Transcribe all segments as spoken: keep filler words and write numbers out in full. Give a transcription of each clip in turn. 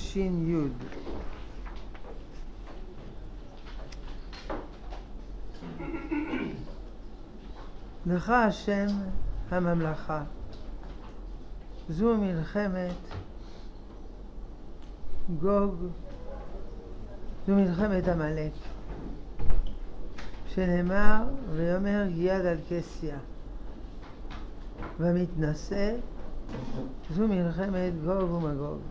שין יוד. לך השם הממלכה. זו מלחמת גוג, זו מלחמת עמלק, שנאמר ויאמר יד על כסיה ומתנשא. זו מלחמת גוג ומגוג.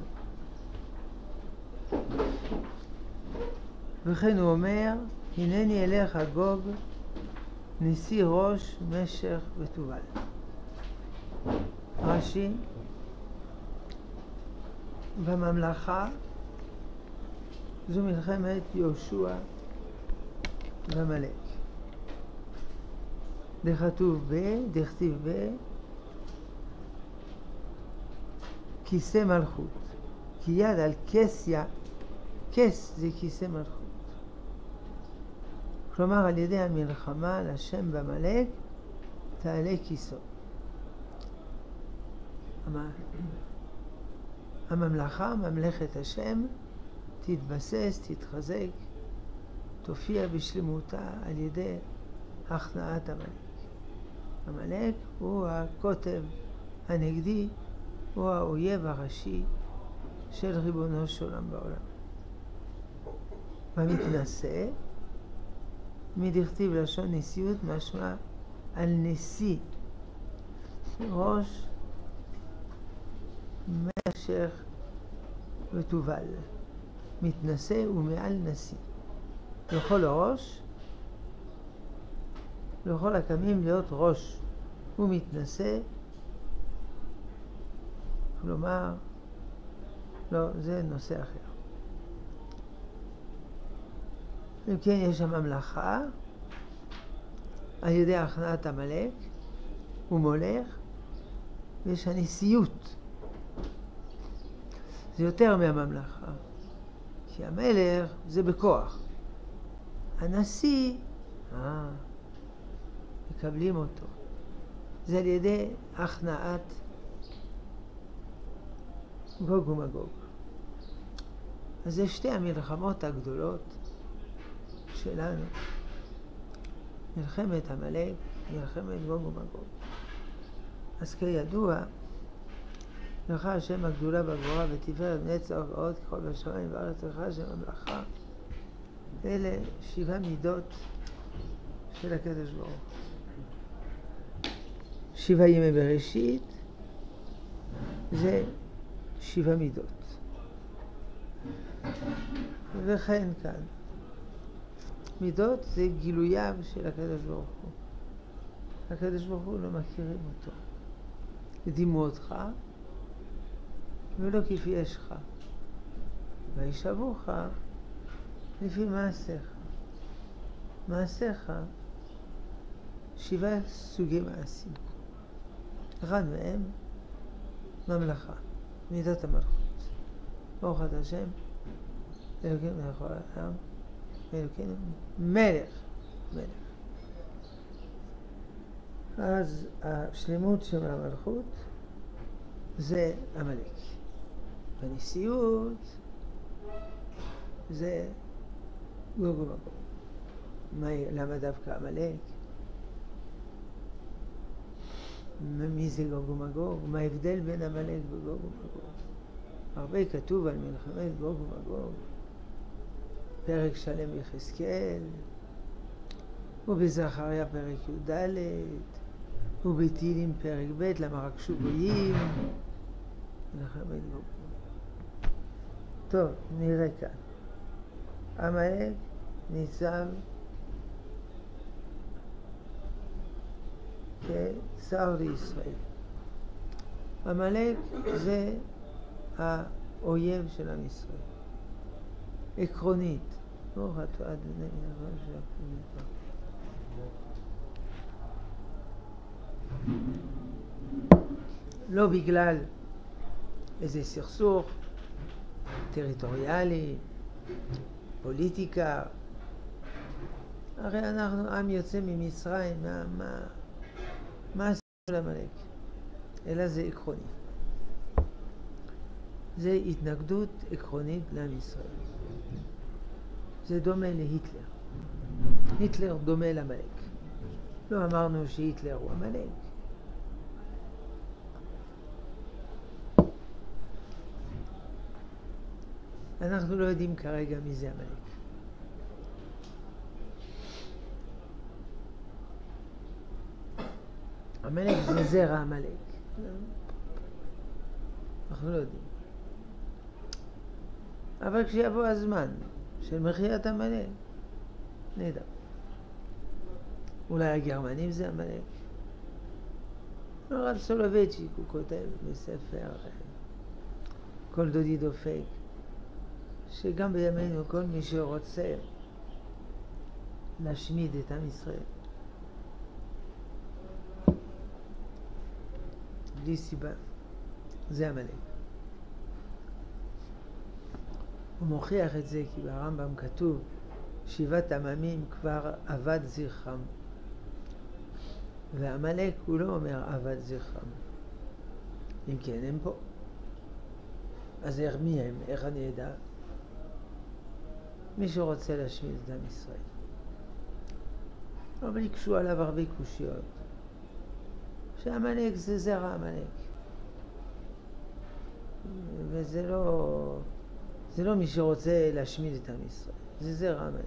וכן הוא אומר, הנני אליך גוג, נשיא ראש משך ותובל. רש"י, בממלכה זו מלחמת יהושע ועמלק. דכתוב ב, דכתיב ב, כיסא מלכות. כי יד על כסיה, כס זה כיסא מלכות. כלומר, על ידי המלחמה על השם בעמלק תעלה כיסו. הממלכה, ממלכת השם, תתבסס, תתחזק, תופיע בשלמותה על ידי הכנעת עמלק. עמלק הוא הכותב הנגדי, הוא האויב הראשי של ריבונו של עולם בעולם. במתנשא, מדכתיב לשון נשיאות, משמע על נשיא, ראש משך ותובל. מתנשא ומעל נשיא. לכל ראש, לכל הקמים להיות ראש. הוא מתנשא, כלומר, לא, זה נושא אחר. אם כן, יש הממלכה, על ידי הכנעת עמלק, הוא מולך, ויש הנשיאות. זה יותר מהממלכה, כי המלך זה בכוח. הנשיא, אה, מקבלים אותו. זה על ידי הכנעת גוג ומגוג. אז זה שתי המלחמות הגדולות שלנו. מלחמת עמלק, מלחמת גוג ומגוג. אז כידוע, לך השם הגדולה והגבורה ותפארת נצח ועוד ככל בשמיים וארץ. לך השם המלאכה. אלה שבע מידות של הקדוש ברוך הוא. שבע ימי בראשית זה שבע מידות. וכן כאן. מידות זה גילוייו של הקדוש ברוך הוא. הקדוש ברוך הוא לא מכירים אותו. דימו אותך ולא כפי ישך. וישבוך לפי מעשיך. מעשיך שבעה סוגי מעשים. אחד מהם ממלכה, מידת המלכות. ברוך אתה השם, אלוקינו מלך העולם, אלוקינו מלך, מלך. אז השלמות של המלכות זה עמלק. בנשיאות זה גוג ומגוג. למה דווקא עמלק? מי זה גוג ומגוג? מה ההבדל בין עמלק וגוג ומגוג? הרבה כתוב על מלחמת גוג ומגוג. פרק שלם יחזקאל, ובזכריה פרק י"ד, ובתהילים פרק ב', למה רכשו גויים. מלחמת גוג ומגוג. טוב, נראה כאן. עמלק ניצב כשר לישראל. עמלק זה האויב של עם ישראל. עקרונית. ברוך אתה אדוני אלוהינו שהכל נברא. לא בגלל איזה סכסוך טריטוריאלי, פוליטיקה. הרי אנחנו עם יוצא ממצרים, מה, מה, מה עשינו לעמלק? אלא זה עקרוני. זה התנגדות עקרונית לעם ישראל. זה דומה להיטלר. היטלר דומה לעמלק. לא אמרנו שהיטלר הוא עמלק. אנחנו לא יודעים כרגע מי זה עמלק. עמלק זה זרע עמלק. אנחנו לא יודעים. אבל כשיבוא הזמן של מחיית עמלק, נדע. אולי הגרמנים זה עמלק. הרב סולובייצ'יק הוא כותב בספר כל דודי דופק, שגם בימינו כל מי שרוצה להשמיד את עם ישראל בלי סיבה, זה עמלק. הוא מוכיח את זה כי ברמב"ם כתוב שבעת עממים כבר אבד זכרם, ועמלק הוא לא אומר אבד זכרם. אם כן הם פה, אז איך מי הם? איך אני אדע? מי שרוצה להשמיד את עם ישראל. אבל יקשו עליו הרבה קושיות, שעמלק זה זרע עמלק, וזה לא זה לא מי שרוצה להשמיד את עם ישראל, זה זרע עמלק.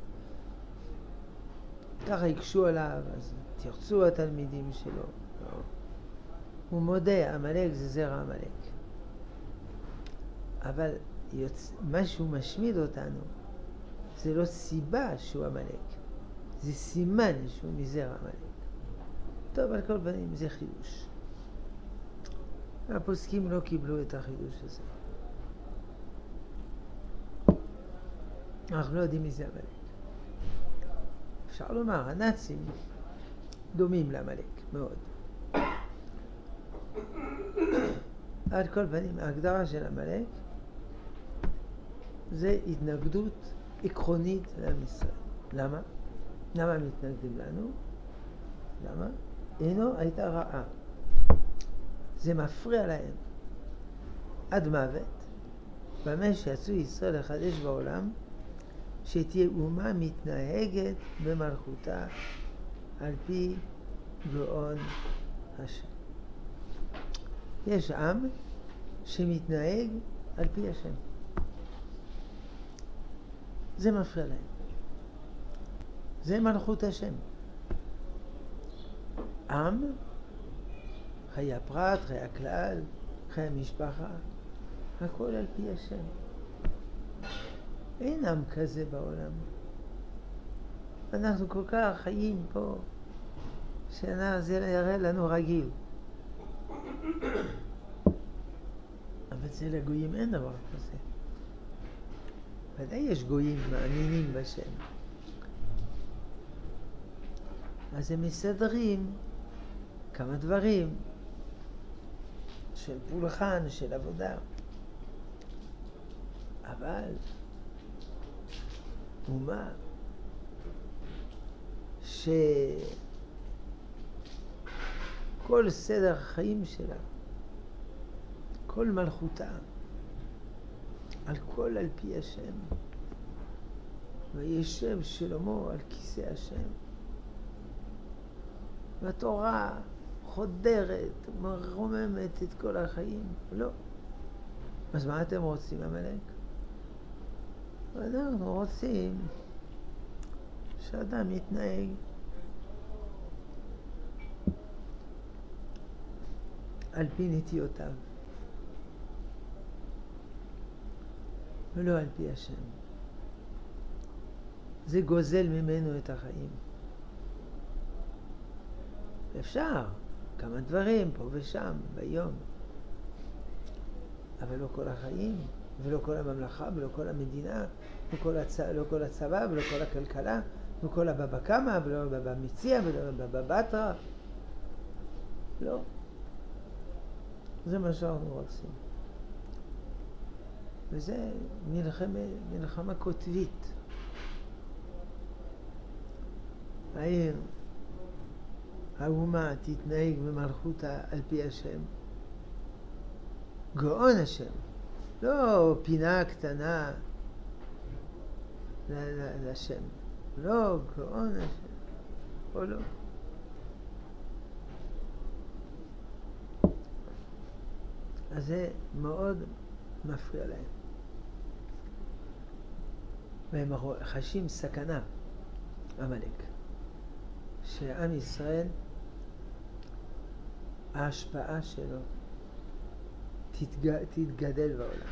ככה יקשו עליו, אז תרצו התלמידים שלו. לא. הוא מודה, עמלק זה זרע עמלק. אבל יוצ... מה שהוא משמיד אותנו, זה לא סיבה שהוא עמלק, זה סימן שהוא מזרע עמלק. טוב, על כל פנים זה חידוש. הפוסקים לא קיבלו את החידוש הזה. אנחנו לא יודעים מי זה עמלק. אפשר לומר, הנאצים דומים לעמלק מאוד. על כל פנים, ההגדרה של עמלק זה התנגדות עקרונית לעם ישראל. למה? למה מתנגדים לנו? למה? אינו הייתה רעה. זה מפריע להם עד מוות, במה שיצאו ישראל לחדש בעולם, שתהיה אומה מתנהגת במלכותה על פי גאון השם. יש עם שמתנהג על פי השם. זה מפריע להם. זה מלכות השם. עם, חיי הפרט, חיי הכלל, חיי המשפחה, הכל על פי השם. אין עם כזה בעולם. אנחנו כל כך חיים פה, שזה יראה לנו רגיל. אבל זה לגויים אין דבר כזה. ודאי יש גויים מאמינים בשם. אז הם מסדרים כמה דברים של פולחן, של עבודה. אבל אומה שכל סדר החיים שלה, כל מלכותה, על כל על פי השם, וישב שלמה על כיסא השם, והתורה חודרת, מרוממת את כל החיים. לא. אז מה אתם רוצים, עמלק? אנחנו רוצים שאדם יתנהג על פי נטיותיו ולא על פי השם. זה גוזל ממנו את החיים. אפשר כמה דברים פה ושם ביום, אבל לא כל החיים, ולא כל הממלכה, ולא כל המדינה, לא כל, הצ... לא כל הצבא, ולא כל הכלכלה, לא כל הבבא קמא, ולא הבבא מציע, ולא הבבא בתרא. לא. זה מה שאנחנו רוצים. וזה מלחמה, מלחמה קוטבית. העיר, האומה תתנהג במלכותה על פי השם. גאון השם לא פינה קטנה לשם, לא גאון השם, או לא. אז זה מאוד מפריע להם. והם חשים סכנה, עמלק, שעם ישראל, ההשפעה שלו תתג... תתגדל בעולם.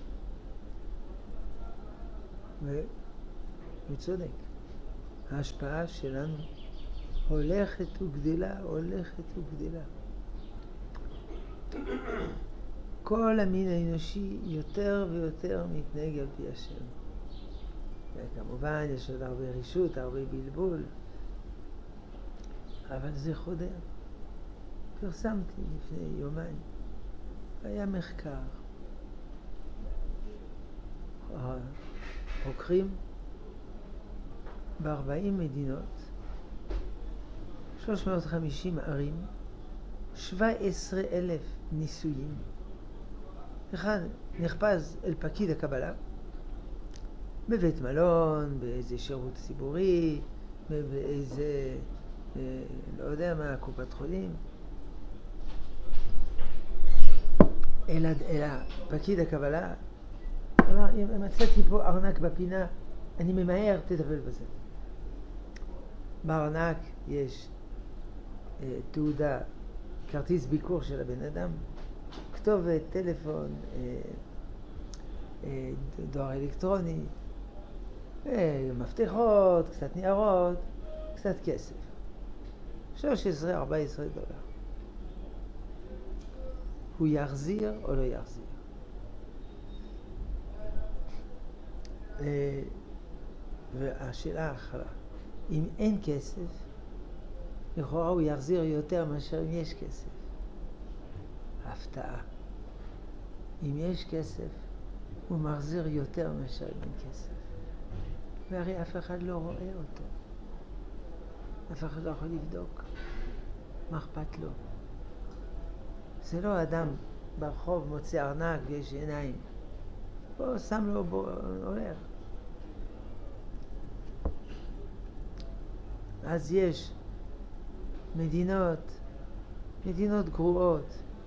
והוא צודק. ההשפעה שלנו הולכת וגדלה, הולכת וגדלה. כל המין האנושי יותר ויותר מתנהג על פי השם. וכמובן יש עוד הרבה רישות, הרבה בלבול, אבל זה חודר. פרסמתי לפני יומיים, היה מחקר. חוקרים ב-ארבעים מדינות, שלוש מאות וחמישים ערים, שבע עשרה אלף ניסויים. אחד נחפז אל פקיד הקבלה, בבית מלון, באיזה שירות ציבורי, באיזה, אה, לא יודע מה, קופת חולים. אלא, אלא פקיד הקבלה אמר, אם מצאתי פה ארנק בפינה, אני ממהר, תטפל בזה. בארנק יש אה, תעודה, כרטיס ביקור של הבן אדם, כתובת, טלפון, אה, אה, דואר אלקטרוני, אה, מפתחות, קצת ניירות, קצת כסף. שלוש עשרה ארבע עשרה דולר. הוא יחזיר או לא יחזיר? אה, והשאלה האחרה, אם אין כסף, לכאורה הוא יחזיר יותר מאשר אם יש כסף. הפתעה. אם יש כסף, הוא מחזיר יותר מאשר אם אין כסף. והרי אף אחד לא רואה אותו. אף אחד לא יכול לבדוק. מה אכפת לו? זה לא אדם ברחוב מוצא ארנק ויש עיניים. בוא, שם לו, בוא, הולך. אז יש מדינות, מדינות גרועות.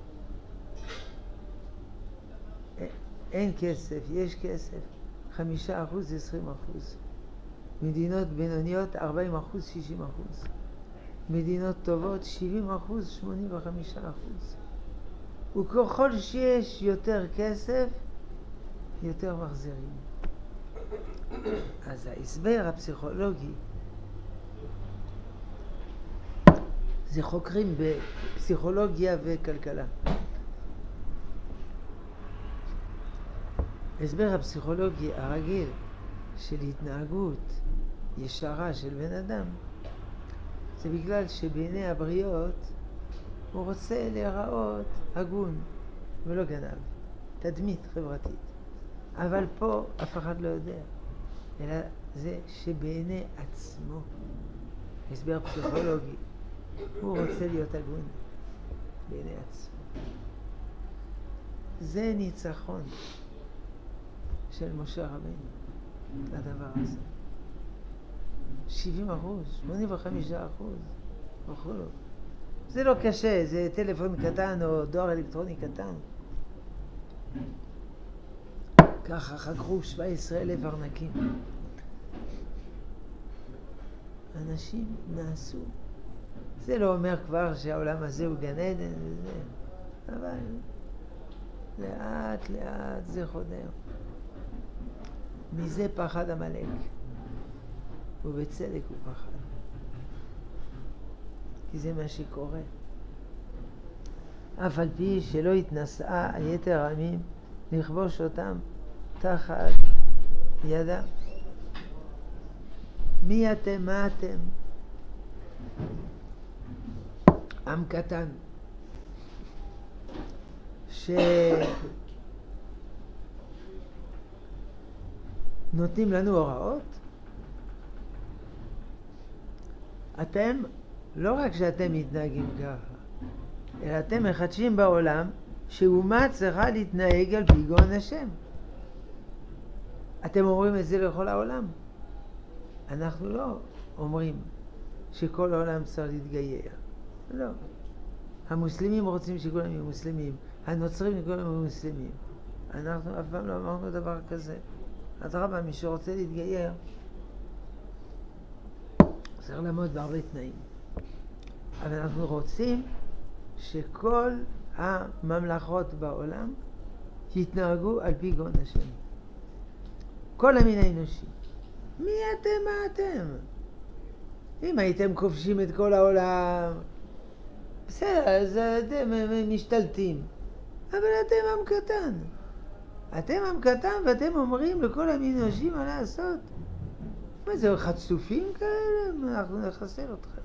אין כסף, יש כסף, חמישה אחוז, עשרים אחוז. מדינות בינוניות, ארבעים אחוז, שישים אחוז. מדינות טובות, שבעים אחוז, שמונים וחמישה אחוז. וככל שיש יותר כסף, יותר מחזירים. אז ההסבר הפסיכולוגי, זה חוקרים בפסיכולוגיה וכלכלה. ההסבר הפסיכולוגי הרגיל של התנהגות ישרה של בן אדם, זה בגלל שבעיני הבריות הוא רוצה להיראות הגון ולא גנב, תדמית חברתית. אבל פה אף אחד לא יודע, אלא זה שבעיני עצמו, הסבר פסיכולוגי, הוא רוצה להיות הגון בעיני עצמו. זה ניצחון של משה רבינו, הדבר הזה. שבעים אחוז, שמונים וחמישה אחוז, וכו'. זה לא קשה, זה טלפון קטן או דואר אלקטרוני קטן. ככה חקרו שבע עשרה אלף ארנקים. אנשים נעשו. זה לא אומר כבר שהעולם הזה הוא גן עדן וזה, אבל לאט לאט זה חודר. מזה פחד עמלק, ובצדק הוא פחד, כי זה מה שקורה. אף על פי שלא התנסה היתר העמים לכבוש אותם תחת ידם. מי אתם? מה אתם? עם קטן שנותנים לנו הוראות. אתם, לא רק שאתם מתנהגים ככה, אלא אתם מחדשים בעולם שאומה צריכה להתנהג על פי גאון השם. אתם אומרים את זה לכל העולם. אנחנו לא אומרים שכל העולם צריך להתגייר. לא. המוסלמים רוצים שכולם יהיו מוסלמים. הנוצרים כולם יהיו מוסלמים. אנחנו אף פעם לא אמרנו דבר כזה. אדרבה, מי שרוצה להתגייר צריך לעמוד בהרבה תנאים. אבל אנחנו רוצים שכל הממלכות בעולם יתנהגו על פי גאון השם. כל המין האנושי. מי אתם? מה אתם? אם הייתם כובשים את כל העולם, בסדר, אז אתם משתלטים. אבל אתם עם קטן. אתם עם קטן ואתם אומרים לכל המין האנושי מה לעשות. מה זה, חצופים כאלה? אנחנו נחסל אתכם.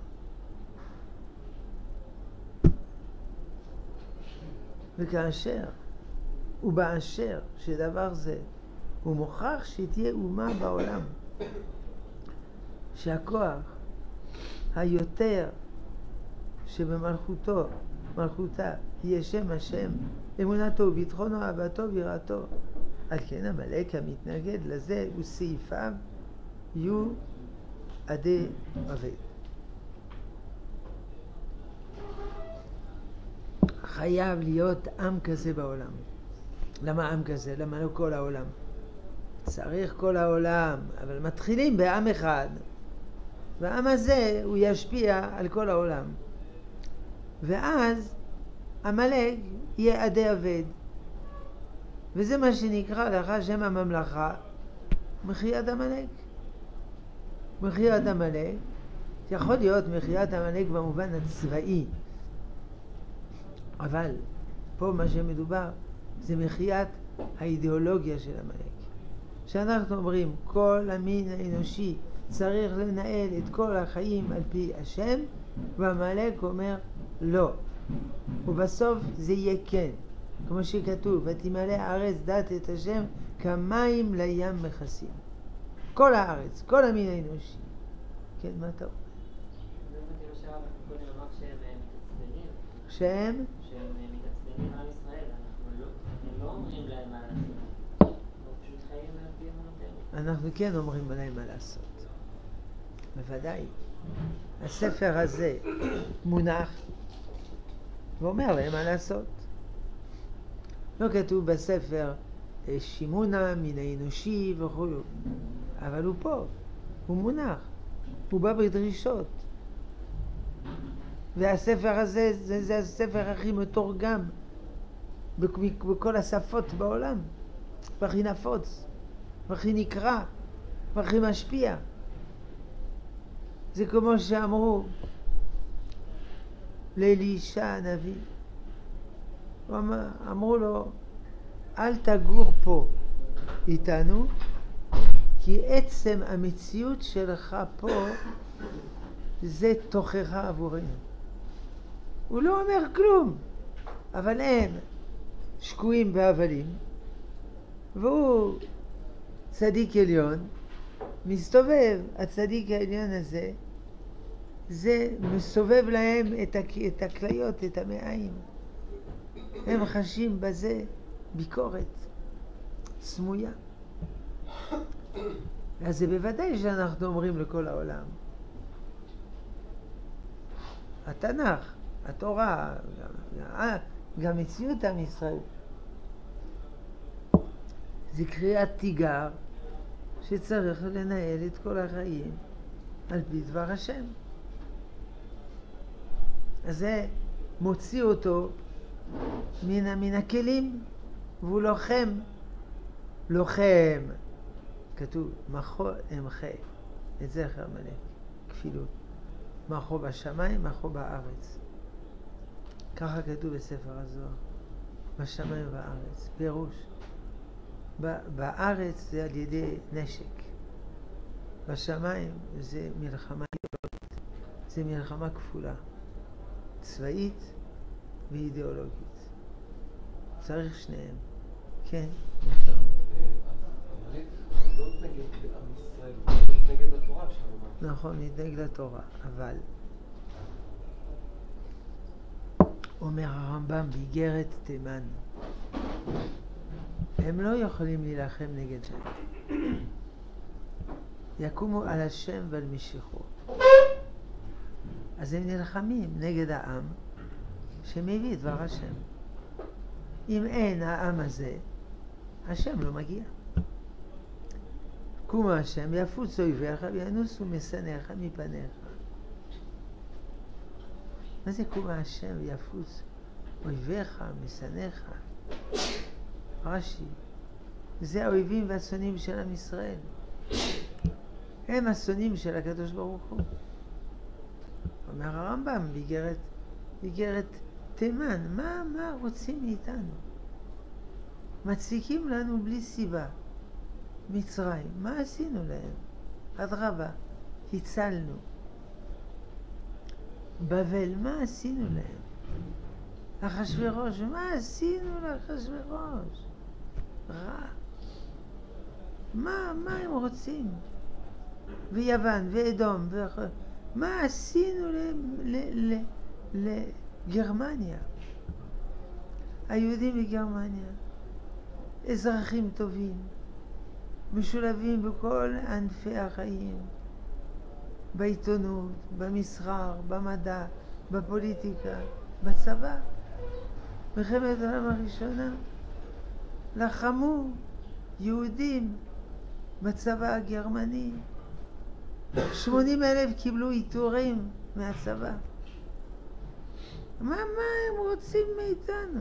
וכאשר ובאשר שדבר זה הוא מוכרח שתהיה אומה בעולם, שהכוח היותר שבמלכותו, מלכותה, יהיה שם השם, אמונתו, ביטחונו, אהבתו, ויראתו. על כן עמלק המתנגד לזה וסעיפיו יהיו עדי עבד. חייב להיות עם כזה בעולם. למה עם כזה? למה לא כל העולם? צריך כל העולם, אבל מתחילים בעם אחד, והעם הזה הוא ישפיע על כל העולם. ואז עמלק יהיה עדי עבד. וזה מה שנקרא לאחר שם הממלכה מחיית עמלק. מחיית עמלק יכול להיות מחיית עמלק במובן הצבאי, אבל פה מה שמדובר זה מחיית האידיאולוגיה של עמלק. שאנחנו אומרים כל המין האנושי צריך לנהל את כל החיים על פי השם, ועמלק אומר לא. ובסוף זה יהיה כן, כמו שכתוב, ותמלא הארץ דת את השם כמים לים מכסים. כל הארץ, כל המין האנושי. כן, מה אתה אומר? שהם? שהם מתעצבנים על ישראל, אנחנו לא אומרים להם מה לעשות. פשוט חיים על פי אמונתנו. אנחנו כן אומרים להם מה לעשות. בוודאי. הספר הזה מונח ואומר להם מה לעשות. לא כתוב בספר שימונה מן האנושי וכו', אבל הוא פה, הוא מונח, הוא בא בדרישות. והספר הזה זה, זה הספר הכי מתורגם בכל השפות בעולם, והכי נפוץ, והכי נקרא, והכי משפיע. זה כמו שאמרו לאלישע הנביא, אמרו לו אל תגור פה איתנו, כי עצם המציאות שלך פה זה תוכחה עבורנו. הוא לא אומר כלום, אבל הם שקועים בהבלים, והוא צדיק עליון, מסתובב, הצדיק העליון הזה, זה מסובב להם את, את הכליות, את המעיים. הם חשים בזה ביקורת סמויה. אז זה בוודאי שאנחנו אומרים לכל העולם. התנ"ך, התורה, גם, גם מציאות עם ישראל. זה קריאת תיגר שצריך לנהל את כל החיים על פי דבר השם. אז זה מוציא אותו מן, מן הכלים, והוא לוחם. לוחם. כתוב, מחו אמחה. את זכר עמלק. כפילות. מחו בשמיים, מחו בארץ. ככה כתוב בספר הזוהר. בשמיים ובארץ. פירוש. בארץ זה על ידי נשק. בשמיים זה מלחמה אידיאולוגית. זה מלחמה כפולה. צבאית ואידיאולוגית. צריך שניהם. כן, נכון. עמלק לא מתנגד לעם ישראל, הוא מתנגד לתורה שלנו. נכון, מתנגד לתורה, אבל אומר הרמב"ם באיגרת תימן, הם לא יכולים להילחם נגד שם. יקומו על השם ועל משיחו. אז הם נלחמים נגד העם שמביא דבר השם. אם אין העם הזה, השם לא מגיע. קומו השם, יפוץ אויביך וינוסו משנאיך מפניך. מה זה קומו השם ויפוץ אויביך משנאיך? רש"י, זה האויבים והשונאים של עם ישראל. הם השונאים של הקדוש ברוך הוא. אומר הרמב"ם באיגרת, באיגרת תימן, מה, מה רוצים מאיתנו? מציקים לנו בלי סיבה. מצרים, מה עשינו להם? אדרבה, הצלנו. בבל, מה עשינו להם? אחשוורוש, מה עשינו לאחשוורוש? רע. מה, מה הם רוצים? ויוון, ואדום, ואח... מה עשינו לגרמניה? היהודים בגרמניה, אזרחים טובים, משולבים בכל ענפי החיים, בעיתונות, במסחר, במדע, בפוליטיקה, בצבא. מלחמת העולם הראשונה לחמו יהודים בצבא הגרמני. שמונים אלף קיבלו עיטורים מהצבא. מה, מה הם רוצים מאיתנו?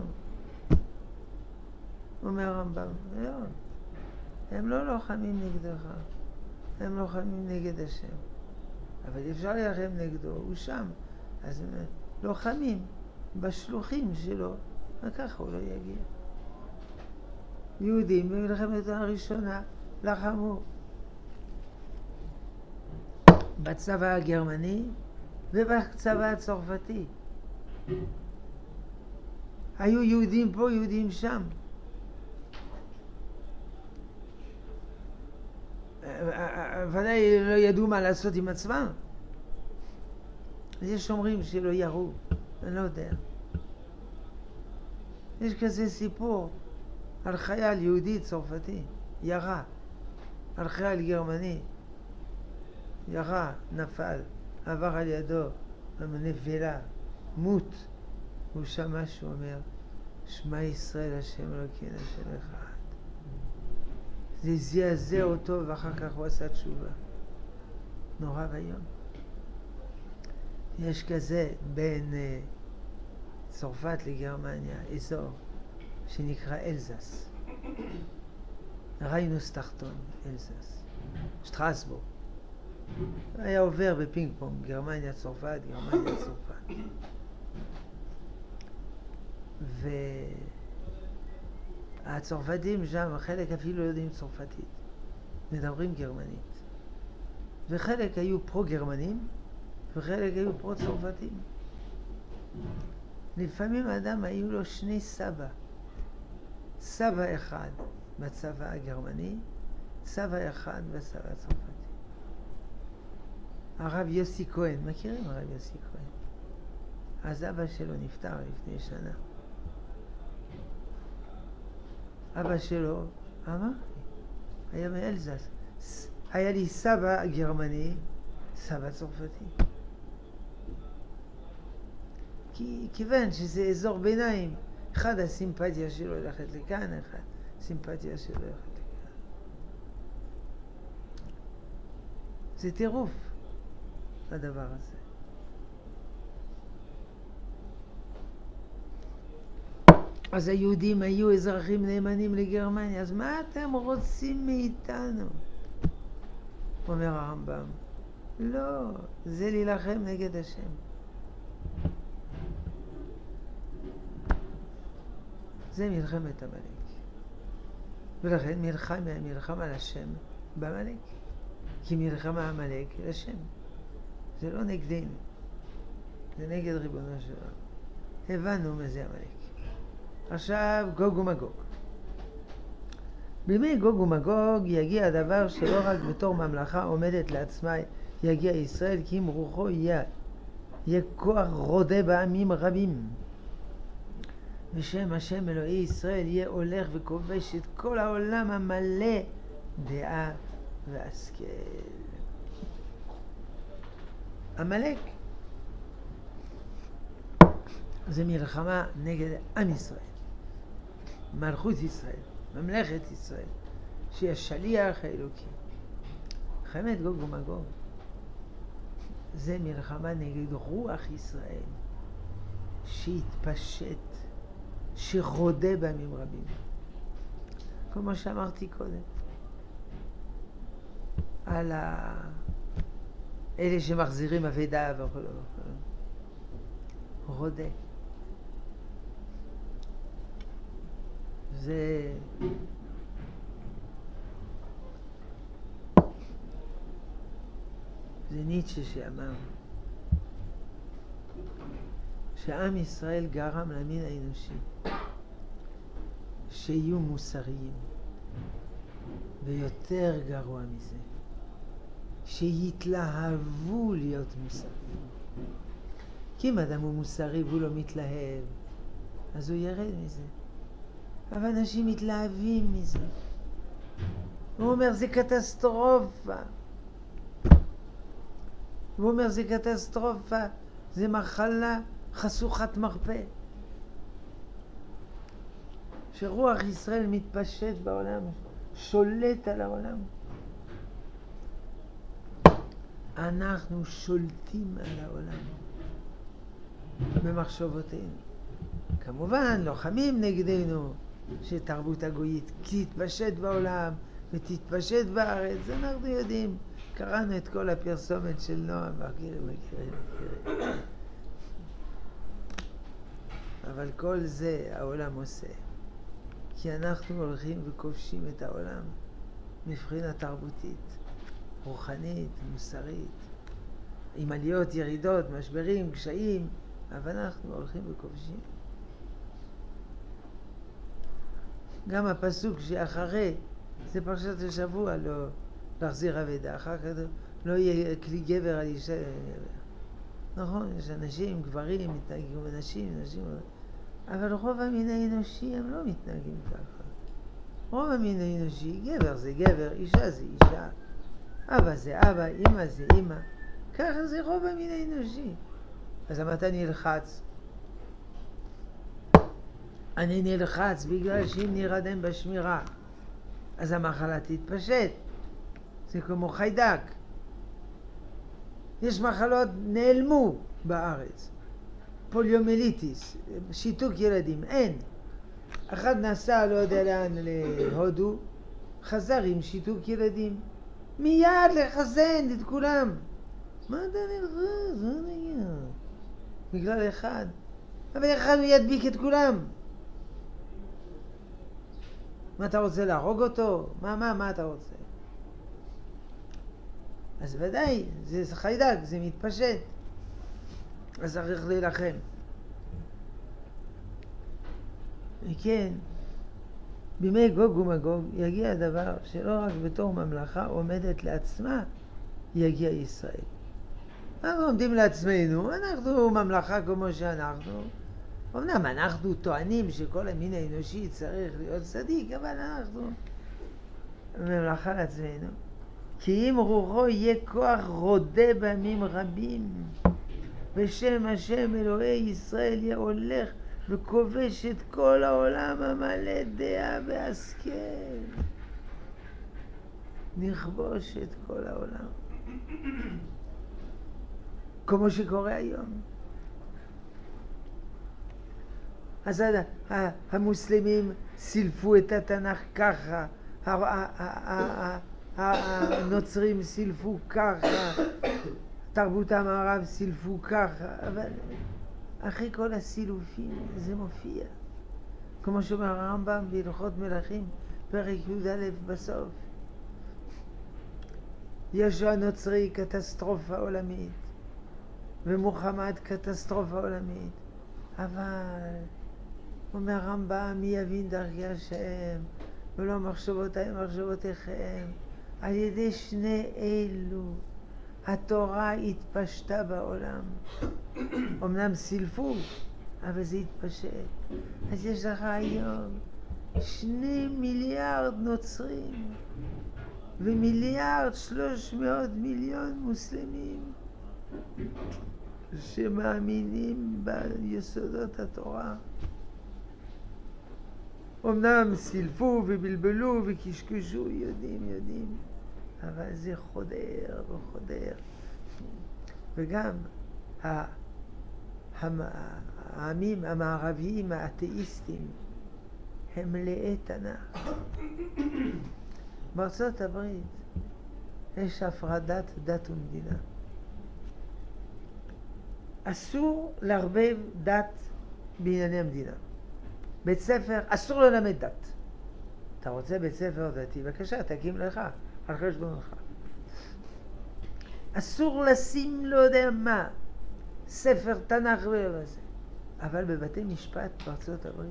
אומר הרמב"ם, לא, הם לא לוחמים נגדך, הם לוחמים נגד השם. אבל אפשר להילחם נגדו, הוא שם. אז הם לוחמים בשלוחים שלו, וככה הוא לא יגיע. יהודים במלחמת הראשונה לחמו בצבא הגרמני ובצבא הצרפתי. היו יהודים פה, יהודים שם. ודאי לא ידעו מה לעשות עם עצמם. אז יש אומרים שלא ירו, אני לא יודע. יש כזה סיפור על חייל יהודי צרפתי, ירה, על חייל גרמני, ירה, נפל, עבר על ידו, נפילה, מות. הוא שמע שהוא אומר, שמע ישראל השם אלוקינו השם אחד. זה זעזע אותו ואחר כך הוא עשה תשובה. נורא ויום. יש כזה בין uh, צרפת לגרמניה, אזור שנקרא אלזס. ריינוס תחתון, אלזס. שטרסבורג. היה עובר בפינג פונג, גרמניה, צרפת, גרמניה, צרפת. והצרפתים שם, חלק אפילו לא יודעים צרפתית. מדברים גרמנית. וחלק היו פרו-גרמנים, וחלק היו פרו-צרפתים. לפעמים האדם היו לו שני סבא. סבא אחד בצבא הגרמני, סבא אחד בצבא הצרפתי. הרב יוסי כהן, מכירים הרב יוסי כהן? אז אבא שלו נפטר לפני שנה. אבא שלו, אמר, היה מאלזס. היה לי סבא גרמני, סבא צרפתי. כי כיוון שזה אזור ביניים, אחד הסימפתיה שלו הולכת לכאן, אחד הסימפתיה שלו הולכת לכאן. זה טירוף, הדבר הזה. אז היהודים היו אזרחים נאמנים לגרמניה, אז מה אתם רוצים מאיתנו? אומר הרמב"ם, לא, זה להילחם נגד השם. זה מלחמת עמלק. ולכן מלחמה, מלחמה על השם בעמלק. כי מלחמה עמלק אל השם. זה לא נגדנו. זה נגד ריבונו של עולם. הבנו מה זה עמלק. עכשיו גוג ומגוג. בימי גוג ומגוג יגיע הדבר שלא רק בתור ממלכה עומדת לעצמה יגיע ישראל, כי אם רוחו יהיה, יהיה כוח רודה בעמים רבים. בשם השם אלוהי ישראל יהיה הולך וכובש את כל העולם המלא דעה והשכל. עמלק זה מלחמה נגד עם ישראל, מלכות ישראל, ממלכת ישראל, שהיא השליח האלוקי. מלחמת גוג ומגוג זה מלחמה נגד רוח ישראל שהתפשט, שרודה בימים רבים, כמו שאמרתי קודם על ה... אלה שמחזירים אבדה וכו' וכו'. רודה. זה זה ניטשה שאמר שעם ישראל גרם למין האנושי שיהיו מוסריים, ויותר גרוע מזה שיתלהבו להיות מוסריים. כי אם אדם הוא מוסרי והוא לא מתלהב, אז הוא ירד מזה. אבל אנשים מתלהבים מזה. הוא אומר זה קטסטרופה. הוא אומר זה קטסטרופה, זה מחלה חשוכת מרפא. שרוח ישראל מתפשט בעולם, שולט על העולם. אנחנו שולטים על העולם במחשבותינו. כמובן לוחמים נגדנו שתרבות הגויית תתפשט בעולם ותתפשט בארץ. אנחנו יודעים, קראנו את כל הפרסומת של נועם, מכירים, מכירים, מכירים. אבל כל זה העולם עושה, כי אנחנו הולכים וכובשים את העולם מבחינה תרבותית, רוחנית, מוסרית, עם עליות, ירידות, משברים, קשיים, אבל אנחנו הולכים וכובשים. גם הפסוק שאחרי, זה פרשת השבוע, לא להחזיר אבדה, אחר כך לא יהיה כלי גבר על אישה. נכון, יש אנשים, גברים, מתנהגים עם אנשים, אנשים, אבל רוב המין האנושי הם לא מתנהגים ככה. רוב המין האנושי, גבר זה גבר, אישה זה אישה, אבא זה אבא, אמא זה אמא. ככה זה רוב המין האנושי. אז למה אתה נלחץ? אני נלחץ בגלל שאם נרדם בשמירה, אז המחלה תתפשט. זה כמו חיידק. יש מחלות נעלמו בארץ. פוליומליטיס, שיתוק ילדים, אין. אחד נסע, לא יודע לאן, להודו, חזר עם שיתוק ילדים. מיד לחסן את כולם. מה אתה נלחץ? מה נגיע? בגלל אחד. אבל אחד הוא ידביק את כולם. מה אתה רוצה, להרוג אותו? מה, מה, מה אתה רוצה? אז ודאי, זה חיידק, זה מתפשט. אז צריך להילחם. וכן, בימי גוג ומגוג יגיע הדבר שלא רק בתור ממלכה עומדת לעצמה יגיע ישראל. אנחנו עומדים לעצמנו, אנחנו ממלכה כמו שאנחנו. אמנם אנחנו טוענים שכל המין האנושי צריך להיות צדיק, אבל אנחנו ממלכה לעצמנו. כי אם רוחו יהיה כוח רודה בימים רבים, בשם השם אלוהי ישראל יהיה הולך וכובש את כל העולם המלא דעה והשכל. נכבוש את כל העולם. כמו שקורה היום. אז המוסלמים סילפו את התנ"ך ככה, הנוצרים סילפו ככה, תרבות המערב סילפו ככה, אבל אחרי כל הסילופים זה מופיע. כמו שאומר הרמב"ם בהלכות מלכים, פרק י"א בסוף. ישו הנוצרי קטסטרופה עולמית, ומוחמד קטסטרופה עולמית. אבל אומר הרמב"ם, מי יבין דרכי השם ולא מחשבותיי מחשבותיכם. על ידי שני אלו התורה התפשטה בעולם. אמנם סילפו, אבל זה יתפשט. אז יש לך היום שני מיליארד נוצרים ומיליארד שלוש מאות מיליון מוסלמים שמאמינים ביסודות התורה. אמנם סילפו ובלבלו וקשקשו, יודעים, יודעים, אבל זה חודר וחודר. וגם העמים המערביים האתאיסטים הם מלאי תנ"ך. בארצות הברית יש הפרדת דת ומדינה. אסור לערבב דת בענייני המדינה. בית ספר אסור ללמד דת. אתה רוצה בית ספר דתי, בבקשה, תקים לך, על חשבונך. אסור לשים לא יודע מה, ספר תנ"ך ולזה. אבל בבתי משפט בארצות הברית,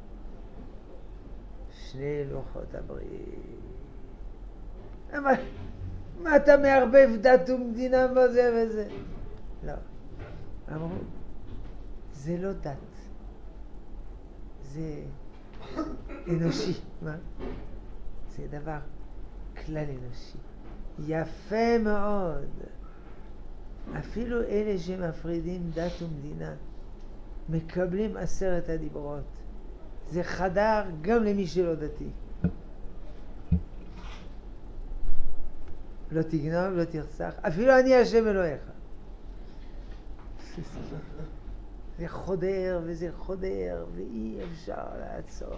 שני לוחות הברית. מה, מה אתה מערבב דת ומדינה בזה וזה? לא. אמרו, זה לא דת. זה אנושי. מה? זה דבר כלל אנושי. יפה מאוד. אפילו אלה שמפרידים דת ומדינה מקבלים עשרת הדיברות. זה חדר גם למי שלא דתי. לא תגנוב, לא תרצח, אפילו אני השם אלוהיך. זה חודר וזה חודר ואי אפשר לעצור.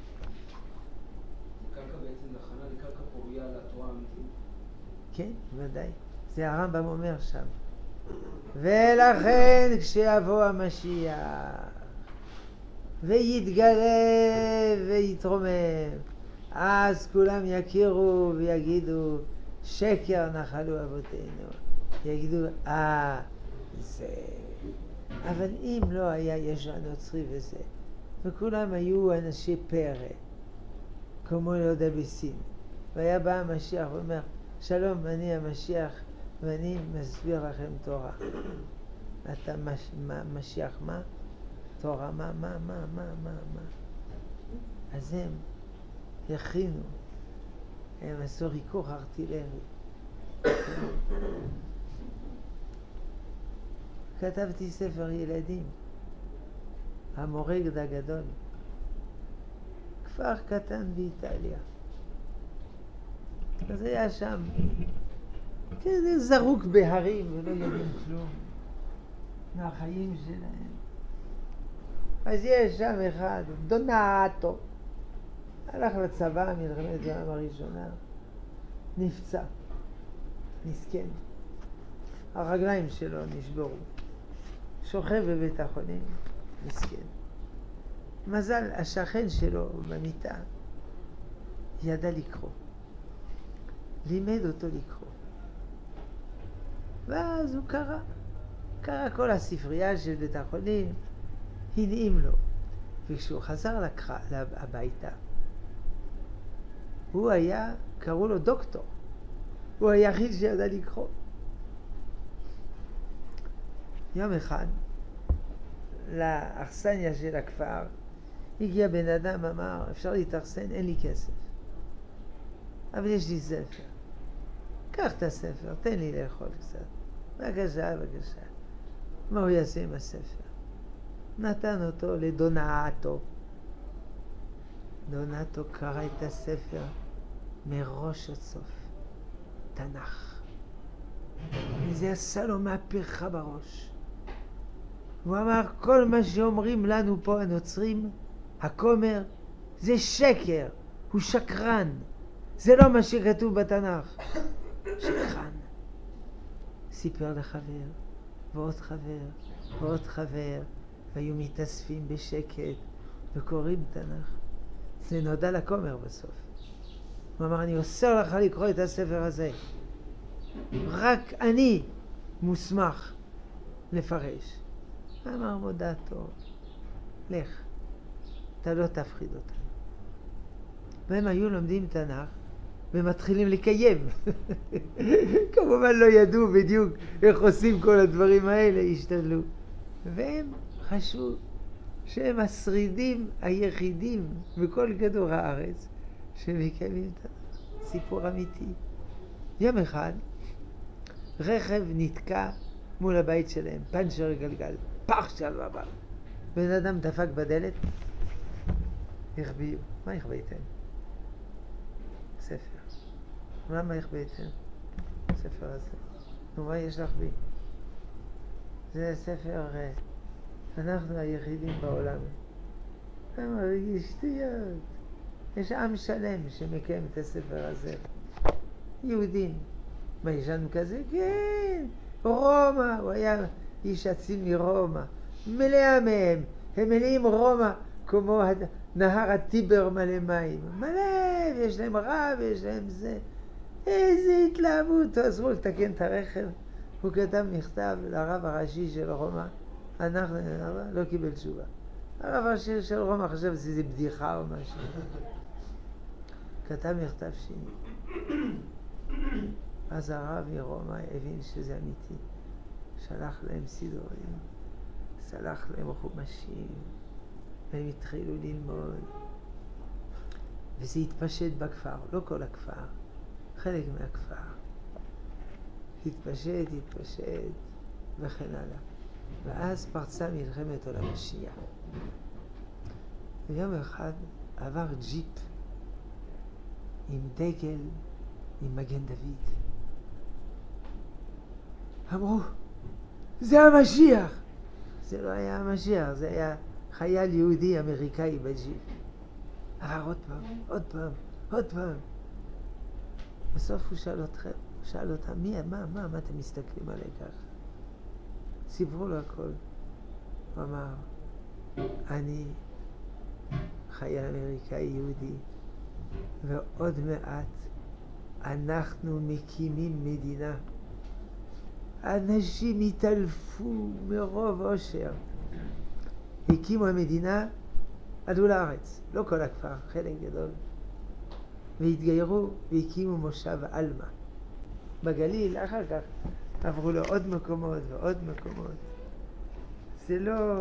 קרקע בעצם נכונה לקרקע פוריה לתורה האמיתית. כן, ודאי. זה הרמב"ם אומר שם. ולכן כשיבוא המשיח ויתגלה ויתרומם, אז כולם יכירו ויגידו שקר נחלו אבותינו. יגידו, אה, זה... אבל אם לא היה ישוע נוצרי וזה, וכולם היו אנשי פרא, כמו יהודה בסין, והיה בא המשיח ואומר, שלום, אני המשיח, ואני מסביר לכם תורה. אתה מש, מה, משיח מה? תורה מה, מה, מה, מה, מה, מה? אז הם הכינו, הם עשו ריכוך ארטילרי. כתבתי ספר ילדים, המורד הגדול, כפר קטן באיטליה. אז היה שם כזה זרוק בהרים ולא יודעים כלום מהחיים שלהם. אז יש שם אחד, דונאטו, הלך לצבא מלחמת העולם הראשונה, נפצע, מסכן, הרגליים שלו נשברו, שוכב בבית החולים, מסכן. מזל, השכן שלו במיטה ידע לקרוא, לימד אותו לקרוא, ואז הוא קרא, קרא כל הספרייה של בית החולים, הנעים לו. וכשהוא חזר לקרא, הביתה, הוא היה, קראו לו דוקטור, הוא היחיד שידע לקרוא. יום אחד, לאכסניה של הכפר, הגיע בן אדם, אמר, אפשר להתאכסן, אין לי כסף, אבל יש לי ספר. קח את הספר, תן לי לאכול קצת. בבקשה, בבקשה. מה הוא יעשה עם הספר? נתן אותו לדונאטו. דונאטו קרא את הספר מראש עד סוף. תנ"ך. וזה עשה לו מהפכה בראש. הוא אמר, כל מה שאומרים לנו פה הנוצרים, הכומר, זה שקר. הוא שקרן. זה לא מה שכתוב בתנ"ך. שקרן. סיפר לחבר, ועוד חבר, ועוד חבר, והיו מתאספים בשקט וקוראים תנ"ך. זה נודע לכומר בסוף. הוא אמר, אני אוסר לך לקרוא את הספר הזה. רק אני מוסמך לפרש. אמר, מודע טוב, לך, אתה לא תפחיד אותנו. והם היו לומדים תנ"ך ומתחילים לקיים. כמובן לא ידעו בדיוק איך עושים כל הדברים האלה, השתדלו. והם חשבו שהם השרידים היחידים בכל כדור הארץ שמקיימים את הסיפור אמיתי. יום אחד רכב נתקע מול הבית שלהם, פנצ'ר גלגל, פח של בבא. בן אדם דפק בדלת, החביאו. מה החבאתם? ספר. למה החבאתם? ספר הזה. נו, מה יש לך בי? זה ספר, אנחנו היחידים בעולם. אני מרגיש שטויות. יש עם שלם שמקיים את הספר הזה. יהודים. מה, יש לנו כזה? כן. רומא, הוא היה איש אציל מרומא. מלאה מהם. הם מלאים רומא כמו נהר הטיבר מלא מים. מלא, ויש להם רב, ויש להם זה. איזה התלהבות. עזרו לתקן את הרכב. הוא כתב מכתב לרב הראשי של רומא. אנחנו, לא קיבל תשובה. הרב הראשי של רומא חשב שזה בדיחה או משהו. כתב מכתב שני. אז הרב מרומא הבין שזה אמיתי. שלח להם סידורים, שלח להם חומשים, והם התחילו ללמוד. וזה התפשט בכפר, לא כל הכפר, חלק מהכפר. התפשט, התפשט, וכן הלאה. ואז פרצה מלחמת עולם השנייה. ויום אחד עבר ג'יפ עם דגל, עם מגן דוד. אמרו, זה המשיח. זה לא היה המשיח, זה היה חייל יהודי אמריקאי בג'יפ. עבר עוד פעם, עוד פעם, עוד פעם. בסוף הוא שאל אתכם, הוא שאל אותם, מי, מה, מה, מה אתם מסתכלים עליי ככה? סיפרו לו הכל. הוא אמר, אני חייל אמריקאי יהודי, ועוד מעט אנחנו מקימים מדינה. אנשים התעלפו מרוב אושר. הקימו המדינה, עלו לארץ, לא כל הכפר, חלק גדול. והתגיירו והקימו מושב אלמה. בגליל, אחר כך עברו לו עוד מקומות ועוד מקומות. זה לא...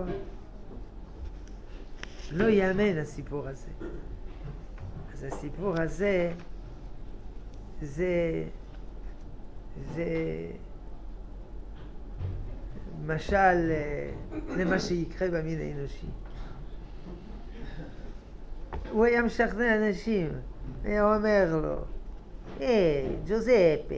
לא יאמן הסיפור הזה. אז הסיפור הזה זה... זה... משל למה שיקרה במין האנושי. הוא היה משכנע אנשים, היה אומר לו, היי, ג'וזפה,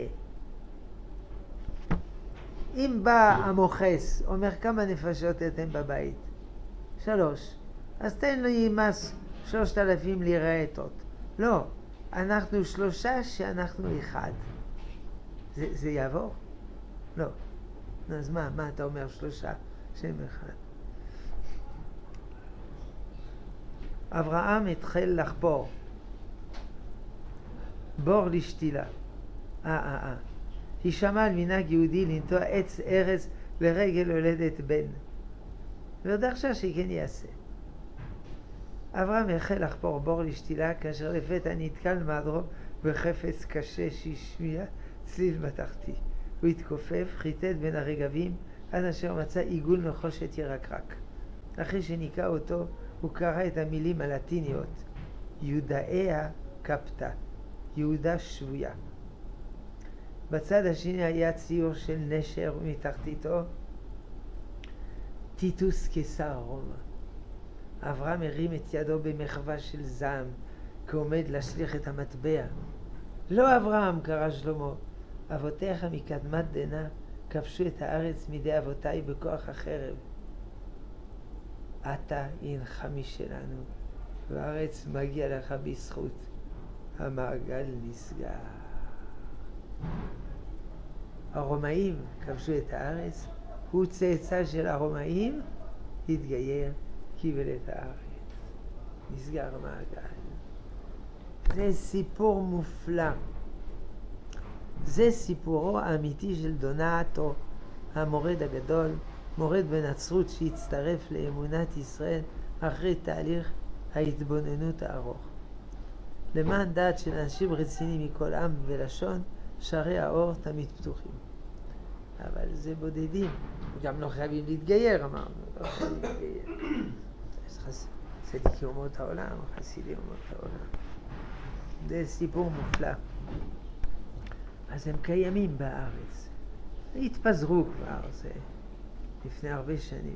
אם בא המוכס, אומר כמה נפשות אתם בבית? שלוש. אז תן לי מס שלושת אלפים לירטות. לא, אנחנו שלושה שאנחנו אחד. זה, זה יעבור? לא. אז מה, מה אתה אומר שלושה שם אחד? אברהם התחיל לחפור. בור לשתילה. אה, אה, אה. היא שמעה על מנהג יהודי לנטוע עץ ארץ לרגל הולדת בן. ועוד עכשיו שכן יעשה. אברהם החל לחפור בור לשתילה, כאשר לפתע נתקל מהדרו בחפץ קשה שהשמיע צליל מתחתי. הוא התכופף, חיטט בין הרגבים, עד אשר מצא עיגול נחושת ירקרק. אחרי שניקה אותו, הוא קרא את המילים הלטיניות, יהודאיה קפטה, יהודה שבויה. בצד השני היה ציור של נשר, ומתחתיתו טיטוס קיסר רומא. אברהם הרים את ידו במחווה של זעם, כעומד להשליך את המטבע. לא אברהם, קרא שלמה, אבותיך מקדמת דנא כבשו את הארץ מידי אבותיי בכוח החרב. אתה אינך משלנו, והארץ מגיע לך בזכות. המעגל נסגר. הרומאים כבשו את הארץ, הוא צאצא של הרומאים, התגייר, קיבל את הארץ. נסגר המעגל. זה סיפור מופלא. זה סיפורו האמיתי של דונאטו, המורד הגדול, מורד בנצרות שהצטרף לאמונת ישראל אחרי תהליך ההתבוננות הארוך. למען דעת של אנשים רציניים מכל עם ולשון, שערי האור תמיד פתוחים. אבל זה בודדים, גם לא חייבים להתגייר, אמרנו, לא חייבים להתגייר. יש חס... צדיקי אומות העולם, חסידי אומות העולם. זה סיפור מופלא. אז הם קיימים בארץ. התפזרו כבר, זה לפני הרבה שנים.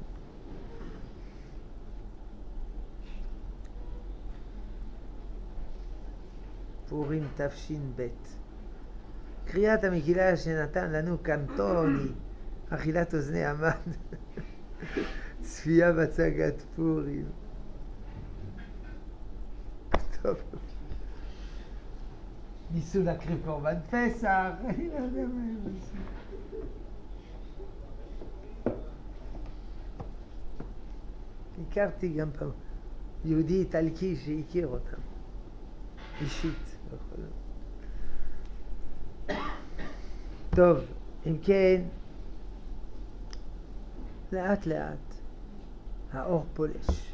פורים תש"ב. קריאת המגילה שנתן לנו קנטוני, אכילת אוזני המן, צפייה בהצגת פורים. טוב. ניסו להקריב קורבן פסח, אני לא יודע מה הם עושים. הכרתי גם פעם יהודי איטלקי שהכיר אותם, אישית. טוב, אם כן, לאט לאט האור פולש.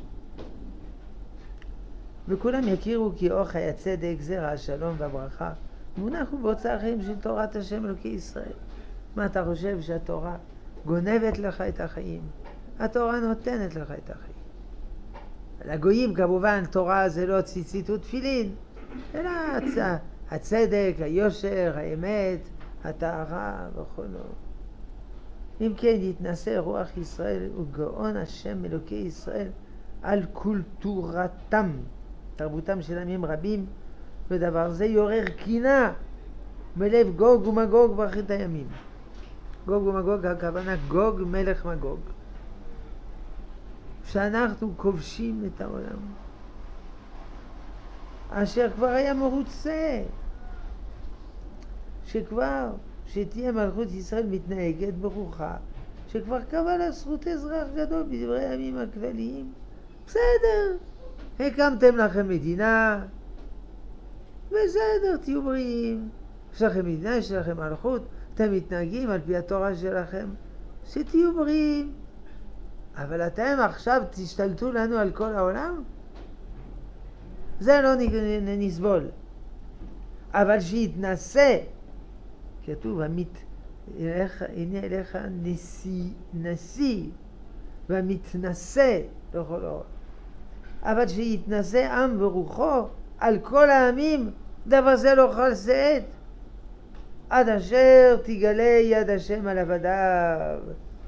וכולם יכירו כי אור חיי הצדק, זרע השלום והברכה, מונח ובאוצר החיים של תורת השם אלוקי ישראל. מה אתה חושב, שהתורה גונבת לך את החיים? התורה נותנת לך את החיים. לגויים כמובן תורה זה לא ציצית ותפילין, אלא הצ... הצדק, היושר, האמת, הטהרה וכל. אם כן יתנשא רוח ישראל וגאון השם אלוקי ישראל על קולטורתם, תרבותם של עמים רבים, ודבר זה יורר קינה בלב גוג ומגוג באחרית הימים. גוג ומגוג, הכוונה גוג מלך מגוג, שאנחנו כובשים את העולם, אשר כבר היה מרוצה שכבר שתהיה מלכות ישראל מתנהגת ברוחה, שכבר קבע לה זכות אזרח גדול בדברי הימים הכלליים. בסדר, הקמתם לכם מדינה, בסדר, תהיו בריאים, יש לכם מדינה, יש לכם מלכות, אתם מתנהגים על פי התורה שלכם, שתהיו בריאים. אבל אתם עכשיו תשתלטו לנו על כל העולם? זה לא נסבול. אבל שיתנסה, כתוב, המת... הנה אליך נשיא, נשיא והמתנסה לכל אור. אבל שיתנסה עם ורוחו על כל העמים, דבר זה לא יכול שאת. עד אשר תגלה יד השם על עבדיו,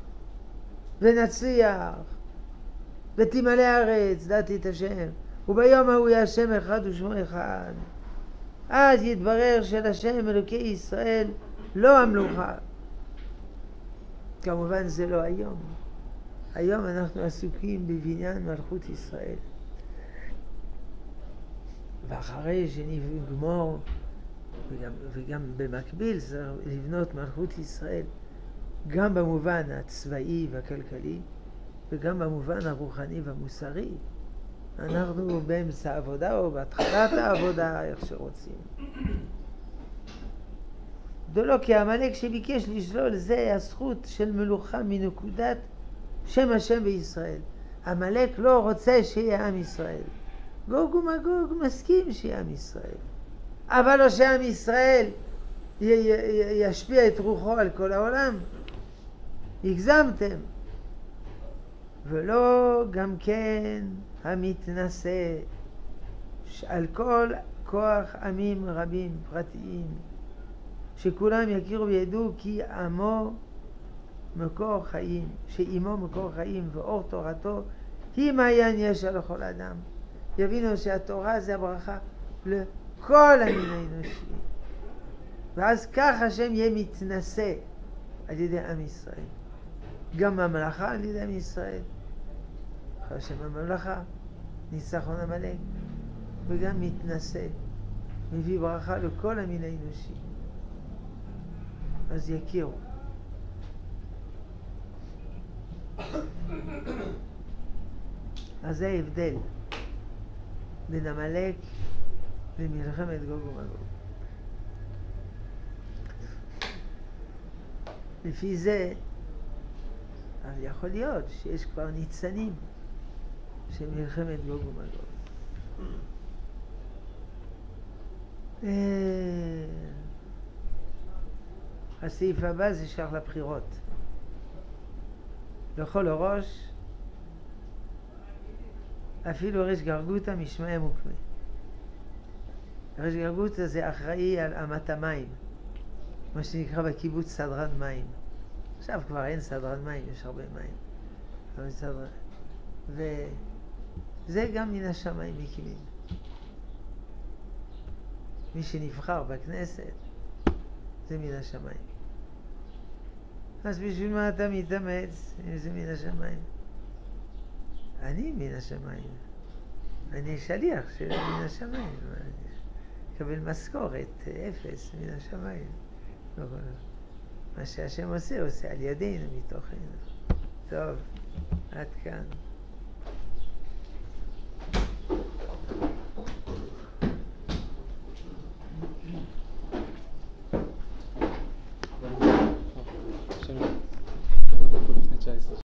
ונצליח, ותמלא הארץ, דעתי את השם, וביום ההוא יהיה השם אחד ושמו אחד. אז יתברר של השם אלוקי ישראל לא המלוכה. כמובן זה לא היום. היום אנחנו עסוקים בבניין מלכות ישראל. ואחרי שנגמור, וגם, וגם במקביל צריך לבנות מלכות ישראל, גם במובן הצבאי והכלכלי, וגם במובן הרוחני והמוסרי. אנחנו באמצע העבודה או בהתחלת העבודה, איך שרוצים. דולו כי המלך שביקש לשלול, זה הזכות של מלוכה מנקודת שם השם בישראל. המלך לא רוצה שיהיה עם ישראל. גוג ומגוג מסכים שיהיה עם ישראל. אבל לא שעם ישראל י- י- ישפיע את רוחו על כל העולם. הגזמתם. ולא גם כן המתנשא על כל כוח עמים רבים פרטיים, שכולם יכירו וידעו כי עמו מקור חיים, שאימו מקור חיים ואור תורתו היא מעיין ישע לכל אדם. יבינו שהתורה זה הברכה לכל המין האנושי, ואז כך השם יהיה מתנשא על ידי עם ישראל, גם הממלכה על ידי עם ישראל, השם הממלכה ניצחון המלך, וגם מתנשא מביא ברכה לכל המין האנושי. אז יכירו. אז זה ההבדל בין עמלק למלחמת גוג ומגוג. לפי זה, אבל יכול להיות שיש כבר ניצנים של מלחמת גוג ומגוג. הסעיף הבא זה שייך לבחירות. לכל הראש אפילו ריש גרגותא משמעי מוקמי. ריש גרגותא זה אחראי על אמת המים, מה שנקרא בקיבוץ סדרן מים. עכשיו כבר אין סדרן מים, יש הרבה מים. אבל סדרן. וזה גם מן השמיים מקימים. מי שנבחר בכנסת זה מן השמיים. אז בשביל מה אתה מתאמץ אם זה מן השמיים? אני מן השמיים. אני שליח של מן השמיים. קבל משכורת אפס מן השמיים. מה שהשם עושה, עושה על ידינו מתוכנו. טוב, עד כאן.